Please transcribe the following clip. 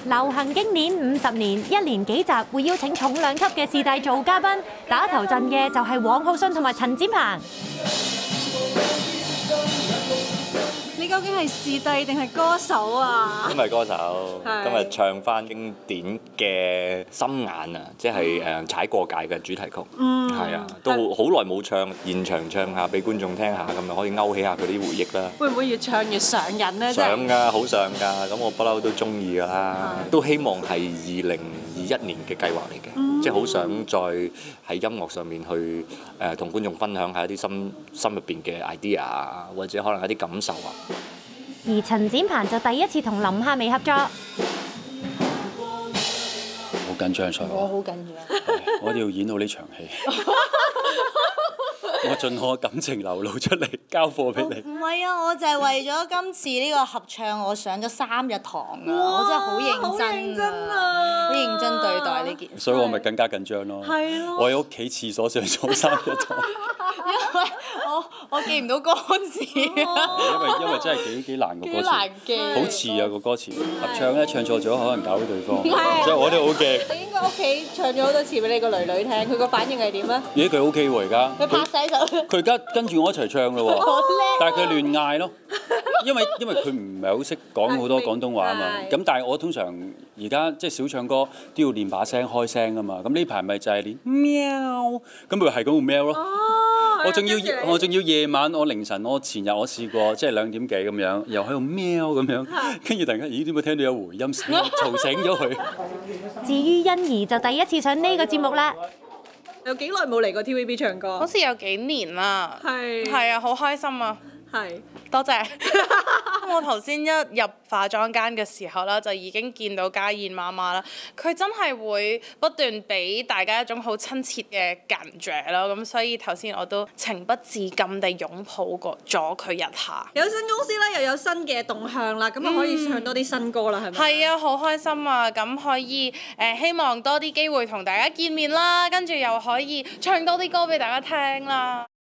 流行經典50年，一連幾集會邀請重量級嘅視帝做嘉賓，打頭陣嘅就係王浩信同埋陳展鵬。 你究竟係視帝定係歌手啊？ 今日歌手，今日唱翻經典嘅《心眼》啊，即係踩過界嘅主題曲。係啊，都好耐冇唱，現場唱下俾觀眾聽下，咁咪可以勾起下佢啲回憶啦。 會唔會越唱越上癮呢？ 上㗎，好上㗎，咁我不嬲都中意㗎啦，都希望係2021年嘅計劃嚟嘅，即係好想再喺音樂上面去同觀眾分享下一啲心入邊嘅 idea 啊，或者可能一啲感受啊。 而陳展鵬就第一次同林夏薇合作， 好緊張賽， 我好緊張， 我哋要演好呢場戲。我盡我感情流露出嚟，交貨俾你。 唔係啊，我就係為咗今次呢個合唱，我上咗3日堂啊！我真係好認真啊，好認真對待呢件事。 所以我咪更加緊張咯。 係咯。 我喺屋企廁所上咗3日堂。 因為我記唔到歌詞啊。 因為真係幾難個歌詞。 幾難記。 好似啊個歌詞，合唱咧唱錯咗，可能搞到對方。所以我哋好驚。 你應該屋企唱咗好多次俾你個女女聽，佢個反應係點啊？ 咦，佢 OK 喎而家。 佢拍晒手。 佢而家跟住我一齊唱咯喎。 好叻。 但係佢亂嗌咯，因為佢唔係好識講好多廣東話啊嘛。咁但係我通常而家即係少唱歌都要練把聲開聲啊嘛。咁呢排咪就係練喵，咁咪係咁個喵咯。我仲要夜晚，我凌晨，我前日我試過即係2點幾咁樣，又喺度喵咁樣，跟住突然間，咦點解聽到有回音，嘈醒咗佢？ 至於欣宜就第一次上呢個節目啦。 有幾耐冇嚟過 TVB 唱歌？ 好似有幾年啦。係啊，好開心啊！ 係， 多謝。我頭先一入化妝間嘅時候啦，就已經見到家燕媽媽啦。佢真係會不斷俾大家一種好親切嘅感覺咯。咁所以頭先我都情不自禁地擁抱過咗佢一下。 有新公司啦，又有新嘅動向啦，咁啊可以唱多啲新歌啦，係咪？ 係啊，好開心啊！咁可以希望多啲機會同大家見面啦，跟住又可以唱多啲歌俾大家聽啦。